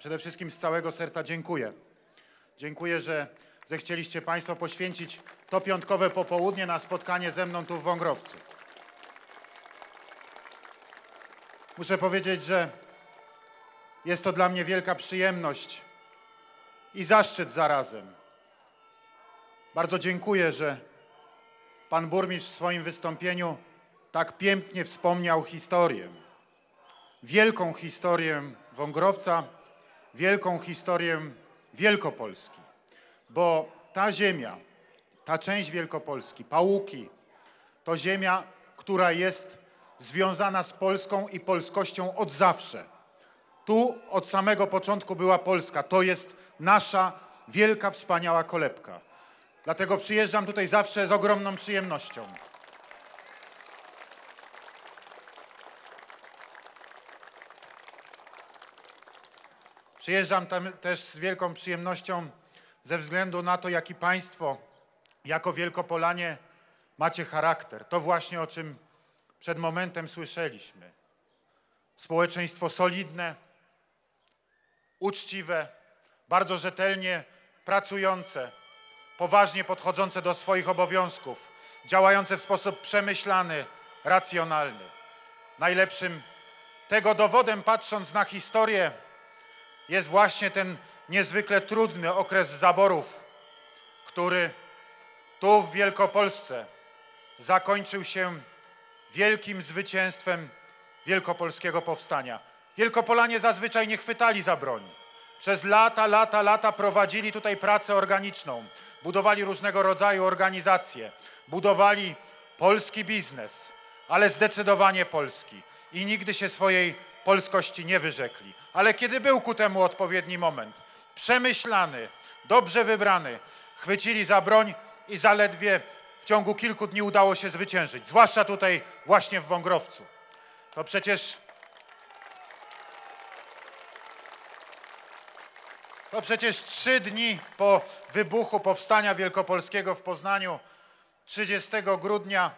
przede wszystkim z całego serca dziękuję. Dziękuję, że zechcieliście Państwo poświęcić to piątkowe popołudnie na spotkanie ze mną tu w Wągrowcu. Muszę powiedzieć, że jest to dla mnie wielka przyjemność i zaszczyt zarazem. Bardzo dziękuję, że pan burmistrz w swoim wystąpieniu tak pięknie wspomniał historię. Wielką historię Wągrowca, wielką historię Wielkopolski. Bo ta ziemia, ta część Wielkopolski, Pałuki, to ziemia, która jest związana z Polską i polskością od zawsze. Tu od samego początku była Polska. To jest nasza wielka, wspaniała kolebka. Dlatego przyjeżdżam tutaj zawsze z ogromną przyjemnością. Przyjeżdżam tam też z wielką przyjemnością ze względu na to, jaki Państwo jako Wielkopolanie macie charakter. To właśnie, o czym przed momentem słyszeliśmy. Społeczeństwo solidne, uczciwe, bardzo rzetelnie pracujące, poważnie podchodzące do swoich obowiązków, działające w sposób przemyślany, racjonalny. Najlepszym tego dowodem, patrząc na historię, jest właśnie ten niezwykle trudny okres zaborów, który tu w Wielkopolsce zakończył się wielkim zwycięstwem Wielkopolskiego Powstania. Wielkopolanie zazwyczaj nie chwytali za broń. Przez lata prowadzili tutaj pracę organiczną, budowali różnego rodzaju organizacje, budowali polski biznes, ale zdecydowanie polski i nigdy się swojej polskości nie wyrzekli. Ale kiedy był ku temu odpowiedni moment, przemyślany, dobrze wybrany, chwycili za broń i zaledwie w ciągu kilku dni udało się zwyciężyć, zwłaszcza tutaj właśnie w Wągrowcu. To przecież 3 dni po wybuchu Powstania Wielkopolskiego w Poznaniu, 30 grudnia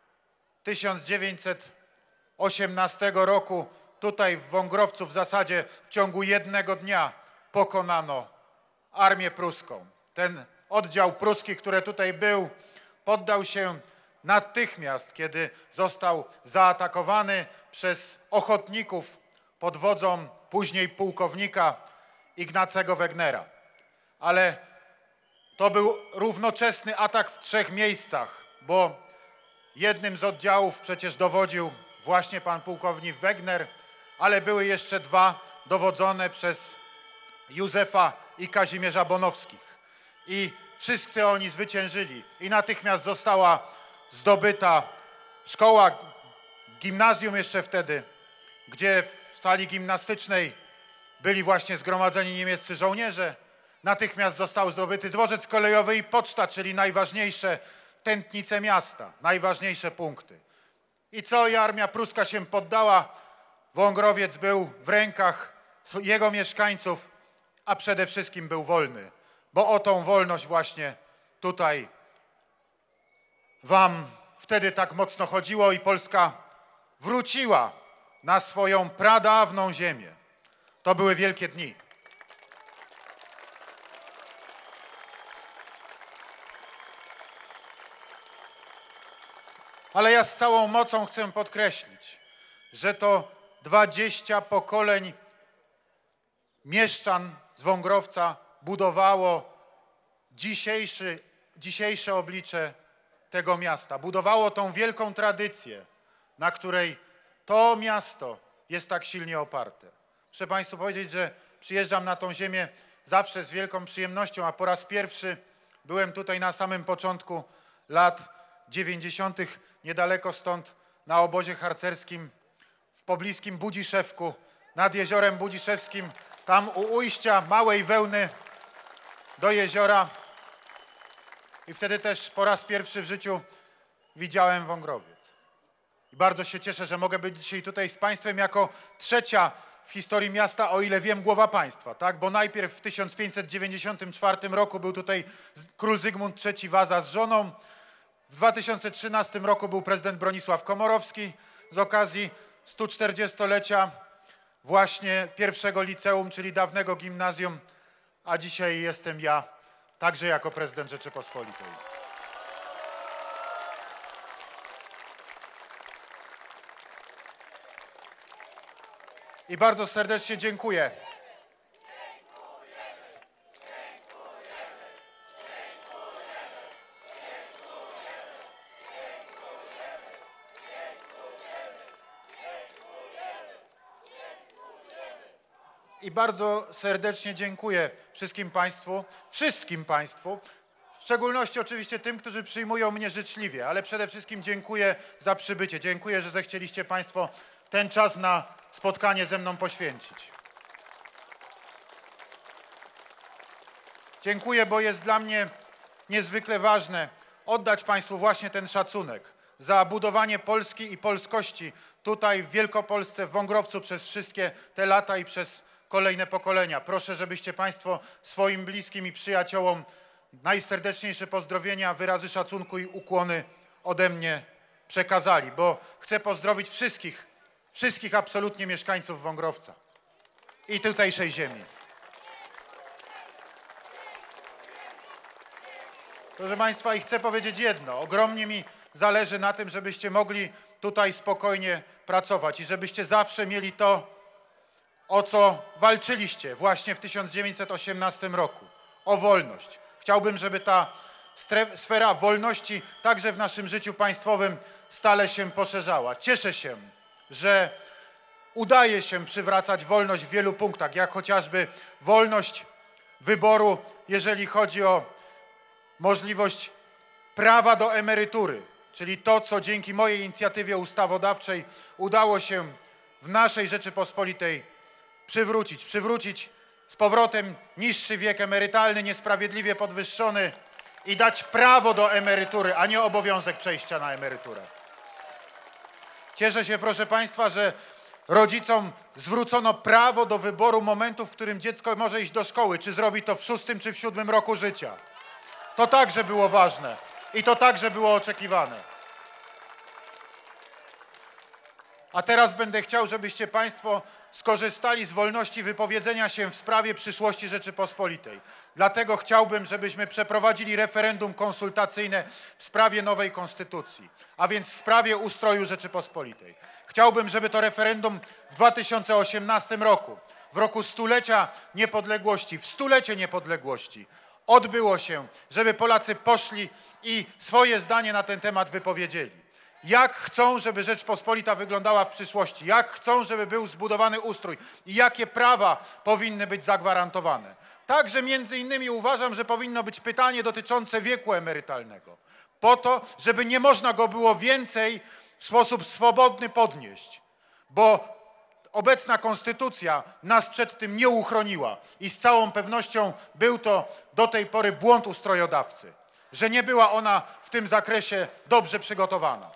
1918 roku, tutaj w Wągrowcu w zasadzie w ciągu jednego dnia pokonano armię pruską. Ten oddział pruski, który tutaj był, poddał się natychmiast, kiedy został zaatakowany przez ochotników pod wodzą później pułkownika Ignacego Wegnera. Ale to był równoczesny atak w 3 miejscach, bo jednym z oddziałów przecież dowodził właśnie pan pułkownik Wegner, ale były jeszcze 2 dowodzone przez Józefa i Kazimierza Bonowskich. I wszyscy oni zwyciężyli i natychmiast została zdobyta szkoła, gimnazjum jeszcze wtedy, gdzie w sali gimnastycznej byli właśnie zgromadzeni niemieccy żołnierze. Natychmiast został zdobyty dworzec kolejowy i poczta, czyli najważniejsze tętnice miasta, najważniejsze punkty. I co? I armia pruska się poddała. Wągrowiec był w rękach jego mieszkańców, a przede wszystkim był wolny, bo o tą wolność właśnie tutaj wam wtedy tak mocno chodziło i Polska wróciła na swoją pradawną ziemię. To były wielkie dni. Ale ja z całą mocą chcę podkreślić, że to 20 pokoleń mieszczan z Wągrowca budowało dzisiejsze oblicze tego miasta. Budowało tą wielką tradycję, na której to miasto jest tak silnie oparte. Muszę Państwu powiedzieć, że przyjeżdżam na tą ziemię zawsze z wielką przyjemnością, a po raz pierwszy byłem tutaj na samym początku lat 90. niedaleko stąd na obozie harcerskim w pobliskim Budziszewku, nad jeziorem Budziszewskim, tam u ujścia Małej Wełny do jeziora. I wtedy też po raz pierwszy w życiu widziałem Wągrowiec. I bardzo się cieszę, że mogę być dzisiaj tutaj z Państwem jako trzecia w historii miasta, o ile wiem, głowa państwa, tak? Bo najpierw w 1594 roku był tutaj król Zygmunt III Waza z żoną. W 2013 roku był prezydent Bronisław Komorowski z okazji 140-lecia właśnie pierwszego liceum, czyli dawnego gimnazjum, a dzisiaj jestem ja, także jako prezydent Rzeczypospolitej. I bardzo serdecznie dziękuję. I bardzo serdecznie dziękuję wszystkim Państwu, w szczególności oczywiście tym, którzy przyjmują mnie życzliwie, ale przede wszystkim dziękuję za przybycie. Dziękuję, że zechcieliście Państwo ten czas na spotkanie ze mną poświęcić. Dziękuję, bo jest dla mnie niezwykle ważne oddać Państwu właśnie ten szacunek za budowanie Polski i polskości tutaj w Wielkopolsce, w Wągrowcu przez wszystkie te lata i przez kolejne pokolenia. Proszę, żebyście Państwo swoim bliskim i przyjaciołom najserdeczniejsze pozdrowienia, wyrazy szacunku i ukłony ode mnie przekazali, bo chcę pozdrowić wszystkich absolutnie mieszkańców Wągrowca i tutejszej ziemi. Proszę Państwa, i chcę powiedzieć jedno. Ogromnie mi zależy na tym, żebyście mogli tutaj spokojnie pracować i żebyście zawsze mieli to, o co walczyliście właśnie w 1918 roku. O wolność. Chciałbym, żeby ta sfera wolności także w naszym życiu państwowym stale się poszerzała. Cieszę się, że udaje się przywracać wolność w wielu punktach, jak chociażby wolność wyboru, jeżeli chodzi o możliwość prawa do emerytury, czyli to, co dzięki mojej inicjatywie ustawodawczej udało się w naszej Rzeczypospolitej przywrócić z powrotem niższy wiek emerytalny, niesprawiedliwie podwyższony i dać prawo do emerytury, a nie obowiązek przejścia na emeryturę. Cieszę się, proszę Państwa, że rodzicom zwrócono prawo do wyboru momentu, w którym dziecko może iść do szkoły, czy zrobi to w 6. czy w 7. roku życia. To także było ważne i to także było oczekiwane. A teraz będę chciał, żebyście Państwo skorzystali z wolności wypowiedzenia się w sprawie przyszłości Rzeczypospolitej. Dlatego chciałbym, żebyśmy przeprowadzili referendum konsultacyjne w sprawie nowej konstytucji, a więc w sprawie ustroju Rzeczypospolitej. Chciałbym, żeby to referendum w 2018 roku, w roku stulecia niepodległości, w stulecie niepodległości, odbyło się, żeby Polacy poszli i swoje zdanie na ten temat wypowiedzieli. Jak chcą, żeby Rzeczpospolita wyglądała w przyszłości, jak chcą, żeby był zbudowany ustrój i jakie prawa powinny być zagwarantowane. Także między innymi uważam, że powinno być pytanie dotyczące wieku emerytalnego, po to, żeby nie można go było więcej w sposób swobodny podnieść, bo obecna konstytucja nas przed tym nie uchroniła i z całą pewnością był to do tej pory błąd ustrojodawcy, że nie była ona w tym zakresie dobrze przygotowana.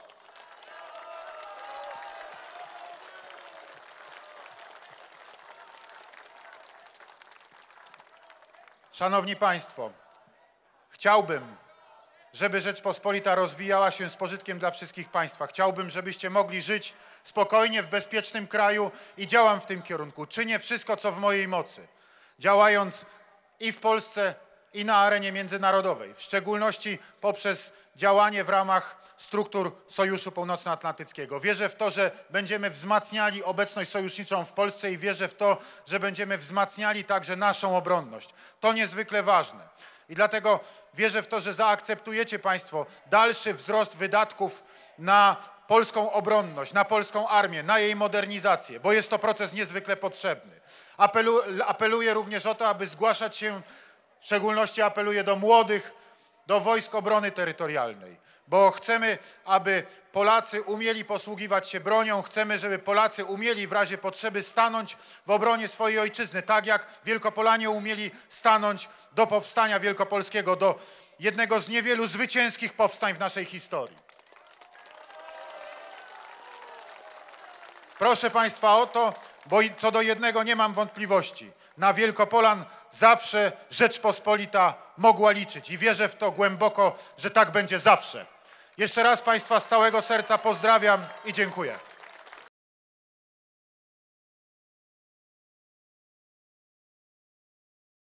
Szanowni Państwo, chciałbym, żeby Rzeczpospolita rozwijała się z pożytkiem dla wszystkich Państwa. Chciałbym, żebyście mogli żyć spokojnie w bezpiecznym kraju i działam w tym kierunku. Czynię wszystko, co w mojej mocy, działając i w Polsce, i na arenie międzynarodowej, w szczególności poprzez działanie w ramach struktur Sojuszu Północnoatlantyckiego. Wierzę w to, że będziemy wzmacniali obecność sojuszniczą w Polsce i wierzę w to, że będziemy wzmacniali także naszą obronność. To niezwykle ważne. I dlatego wierzę w to, że zaakceptujecie Państwo dalszy wzrost wydatków na polską obronność, na polską armię, na jej modernizację, bo jest to proces niezwykle potrzebny. Apeluję również o to, aby zgłaszać się, w szczególności apeluję do młodych, do Wojsk Obrony Terytorialnej, bo chcemy, aby Polacy umieli posługiwać się bronią, chcemy, żeby Polacy umieli w razie potrzeby stanąć w obronie swojej ojczyzny, tak jak Wielkopolanie umieli stanąć do powstania wielkopolskiego, do jednego z niewielu zwycięskich powstań w naszej historii. Proszę Państwa o to, bo co do jednego nie mam wątpliwości. Na Wielkopolan zawsze Rzeczpospolita mogła liczyć i wierzę w to głęboko, że tak będzie zawsze. Jeszcze raz Państwa z całego serca pozdrawiam i dziękuję.